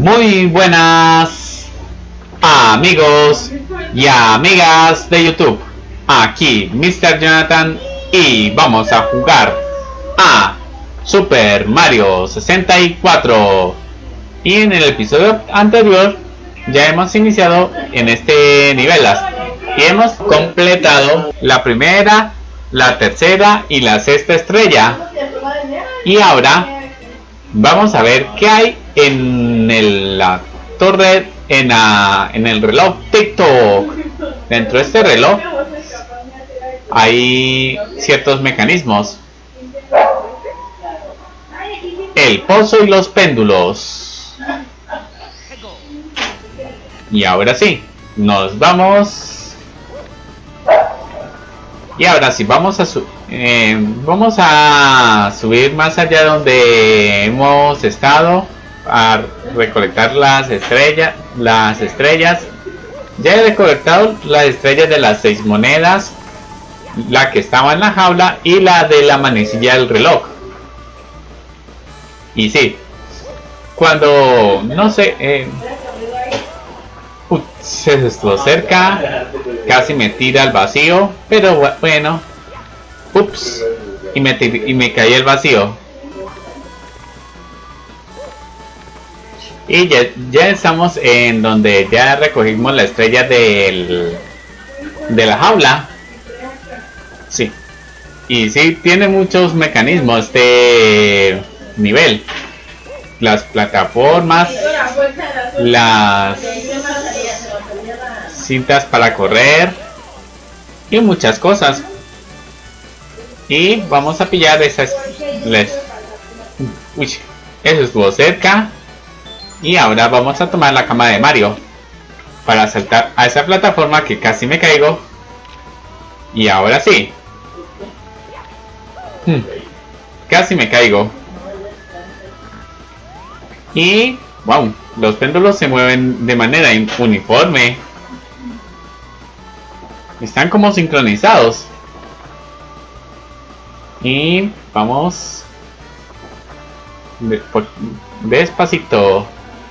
Muy buenas amigos y amigas de YouTube. Aquí Mr. Jonathan y vamos a jugar a Super Mario 64. Y en el episodio anterior ya hemos iniciado en este nivel y hemos completado la primera, la tercera y la sexta estrella. Y ahora vamos a ver qué hay en la torre, en el reloj TikTok. Dentro de este reloj hay ciertos mecanismos: el pozo y los péndulos. Y ahora sí, nos vamos. Y ahora sí, vamos a subir más allá donde hemos estado a recolectar las estrellas. Ya he recolectado las estrellas de las 6 monedas, la que estaba en la jaula y la de la manecilla del reloj. Y sí, cuando no sé, se estuvo cerca, casi me tira al vacío, pero bueno, ups, y me caí al vacío. Y ya estamos en donde ya recogimos la estrella de la jaula. Sí, y sí, tiene muchos mecanismos este nivel: las plataformas, las cintas para correr y muchas cosas. Y vamos a pillar esas. Uy, eso estuvo cerca. Y ahora vamos a tomar la cama de Mario para saltar a esa plataforma que casi me caigo. Y ahora sí, casi me caigo. Y wow, los péndulos se mueven de manera uniforme. Están como sincronizados. Y vamos despacito.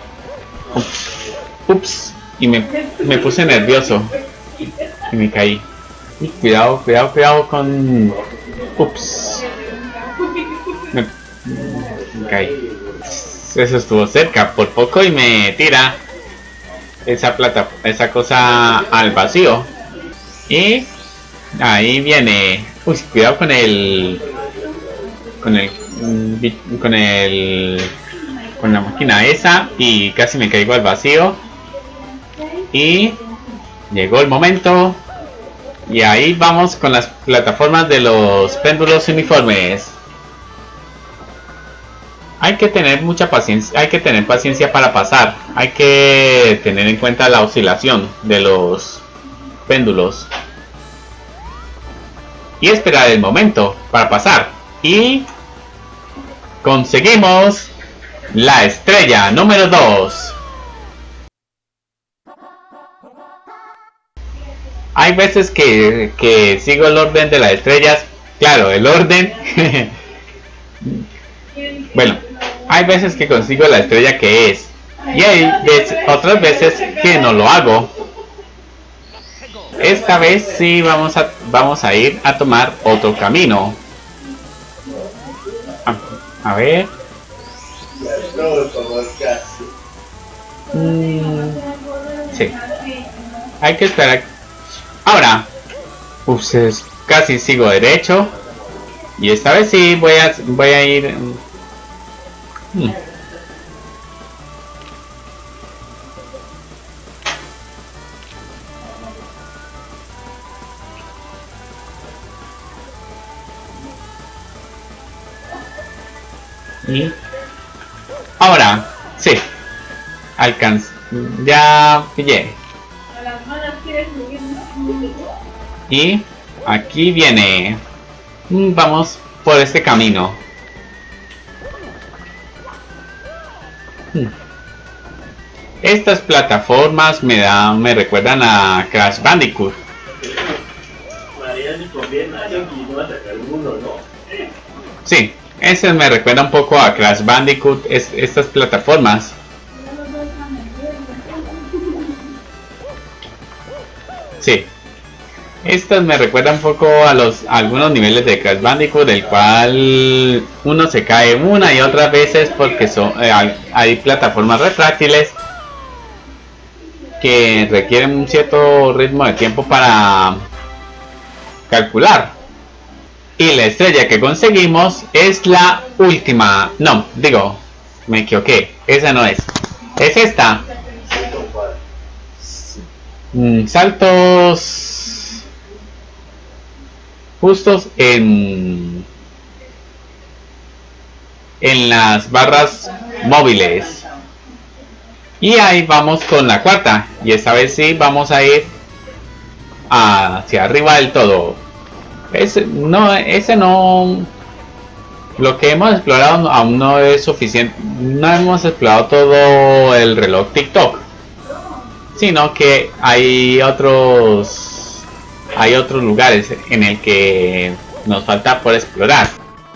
Ups, y me puse nervioso y me caí. Y cuidado con... Ups, me caí. Eso estuvo cerca por poco y me tira esa cosa al vacío. Y ahí viene. Uy, cuidado con la máquina esa, y casi me caigo al vacío. Y llegó el momento. Y ahí vamos con las plataformas de los péndulos uniformes. Hay que tener mucha paciencia, hay que tener paciencia para pasar. Hay que tener en cuenta la oscilación de los péndulos y esperar el momento para pasar. Y conseguimos la estrella número 2. Hay veces que sigo el orden de las estrellas. Claro, el orden bueno, hay veces que consigo la estrella que es, y hay otras veces que no lo hago. Esta vez sí vamos a ir a tomar otro camino. A ver. Sí. Hay que esperar. Ahora. Casi sigo derecho. Y esta vez sí voy a ir. Y ahora sí, ya pillé. Y aquí viene. Vamos por este camino. Estas plataformas me recuerdan a Crash Bandicoot. Sí, ese me recuerda un poco a Crash Bandicoot, estas plataformas. Sí. Estos me recuerdan un poco a algunos niveles de Crash Bandicoot, del cual uno se cae una y otras veces porque hay plataformas retráctiles que requieren un cierto ritmo de tiempo para calcular. Y la estrella que conseguimos es la última. No, digo, me equivoqué. Esa no es. Es esta. Saltos justos en las barras móviles. Y ahí vamos con la cuarta. Y esta vez sí vamos a ir hacia arriba del todo. Ese no. Lo que hemos explorado aún no es suficiente. No hemos explorado todo el reloj TikTok, sino que hay otros lugares en el que nos falta por explorar.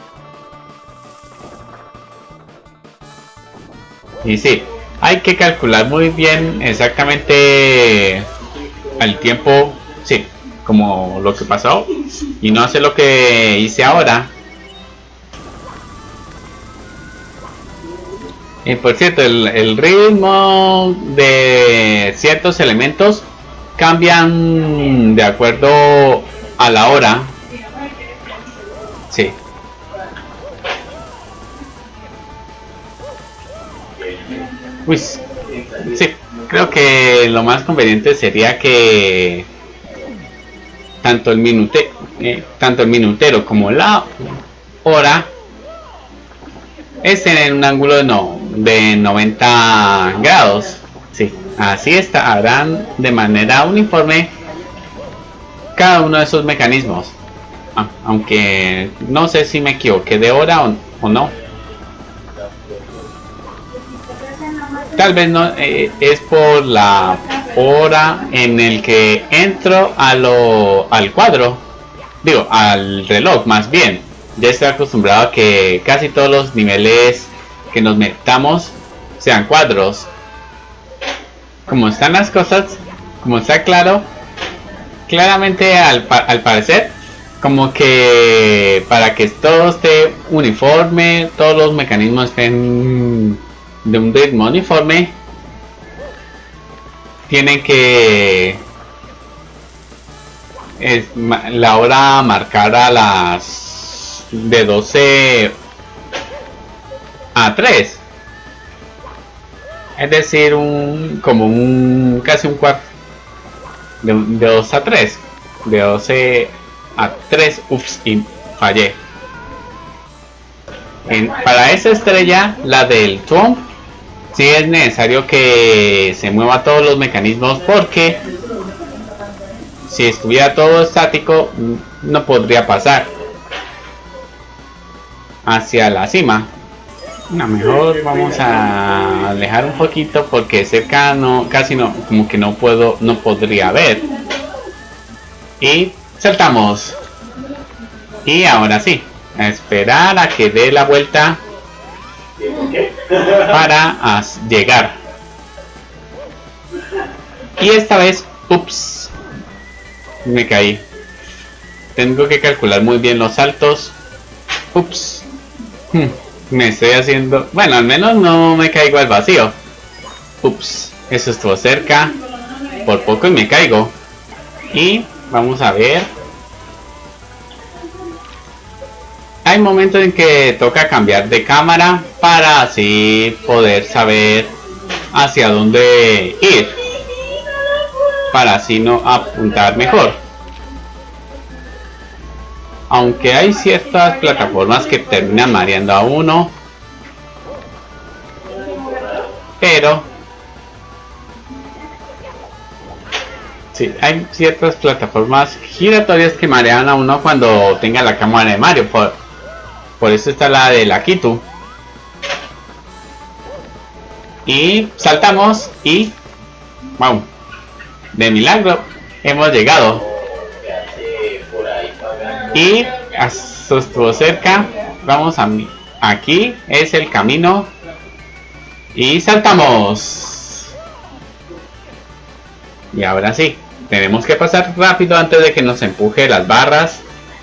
Y sí, hay que calcular muy bien exactamente el tiempo, sí, como lo que pasó, y no hacer lo que hice ahora. Y por cierto, el ritmo de ciertos elementos cambian de acuerdo a la hora. Sí. Uy, sí, creo que lo más conveniente sería que tanto el minutero como la hora estén en un ángulo de 90 grados. Sí, así estarán de manera uniforme cada uno de esos mecanismos. Aunque no sé si me equivoqué de hora o no. Tal vez no es por la hora en el que entro al cuadro. Digo, al reloj más bien. Ya estoy acostumbrado a que casi todos los niveles que nos metamos sean cuadros. Como están las cosas, como está claramente al parecer, como que para que todo esté uniforme, todos los mecanismos estén de un ritmo uniforme, tienen que la hora marcar a las de 12 a 3, es decir, casi un cuarto de 2 a 3, de 12 a 3. Ups, y fallé. Para esa estrella, la del Trump, sí es necesario que se mueva todos los mecanismos, porque si estuviera todo estático no podría pasar hacia la cima. No, mejor vamos a alejar un poquito porque cerca casi no, como que no podría ver. Y saltamos. Y ahora sí, a esperar a que dé la vuelta para llegar. Y esta vez, ups, me caí. Tengo que calcular muy bien los saltos. Ups, me estoy haciendo, bueno, al menos no me caigo al vacío. Ups, eso estuvo cerca. Por poco y me caigo. Y vamos a ver. Hay momentos en que toca cambiar de cámara para así poder saber hacia dónde ir, para así no apuntar mejor. Aunque hay ciertas plataformas que terminan mareando a uno, pero sí, hay ciertas plataformas giratorias que marean a uno cuando tenga la cámara de Mario. Por eso está la de la Kitu. Y saltamos y wow, de milagro hemos llegado. Y estuvo cerca. Vamos aquí es el camino. Y saltamos. Y ahora sí, tenemos que pasar rápido antes de que nos empuje las barras.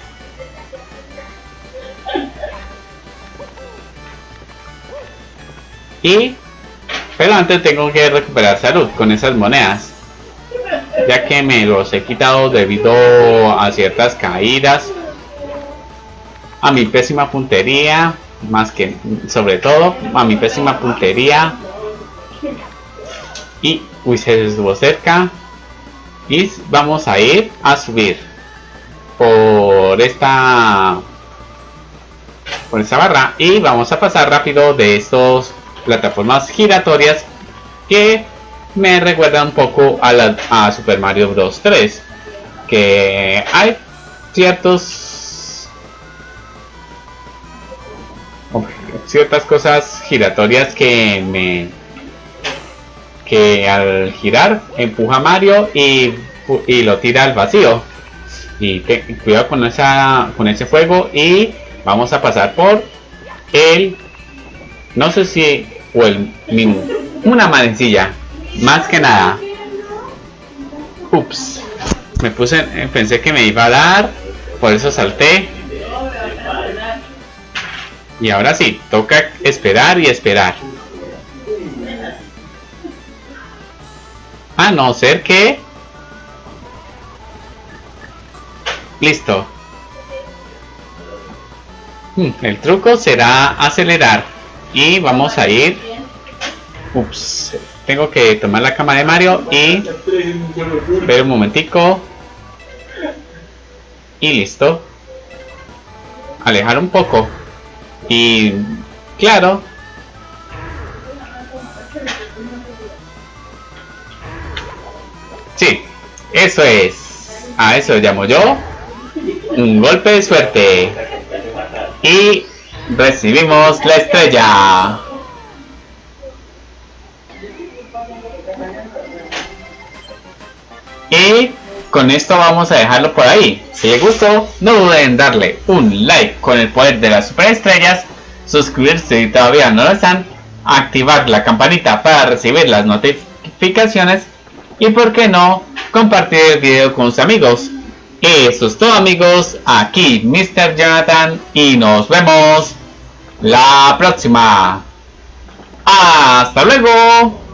Pero antes tengo que recuperar salud con esas monedas, ya que me los he quitado debido a ciertas caídas, a mi pésima puntería, más que sobre todo a mi pésima puntería. Y uy, se estuvo cerca. Y vamos a ir a subir por esta barra y vamos a pasar rápido de estos plataformas giratorias que me recuerdan un poco a Super Mario Bros 3, que hay ciertas cosas giratorias que al girar empuja a Mario y lo tira al vacío. Y cuidado con ese fuego. Y vamos a pasar por el, no sé si, o el una manecilla, más que nada. Ups, pensé que me iba a dar, por eso salté. Y ahora sí, toca esperar y esperar. A no ser que... Listo. El truco será acelerar. Y vamos a ir... Ups. Tengo que tomar la cama de Mario y... Ver un momentico. Y listo. Alejar un poco. Y... Claro. Sí, eso es. A eso llamo yo un golpe de suerte. Y recibimos la estrella. Y con esto vamos a dejarlo por ahí. Si les gustó, no duden en darle un like con el poder de las superestrellas, suscribirse si todavía no lo están, activar la campanita para recibir las notificaciones y, por qué no, compartir el video con sus amigos. Eso es todo, amigos. Aquí Mr. Jonathan y nos vemos la próxima. ¡Hasta luego!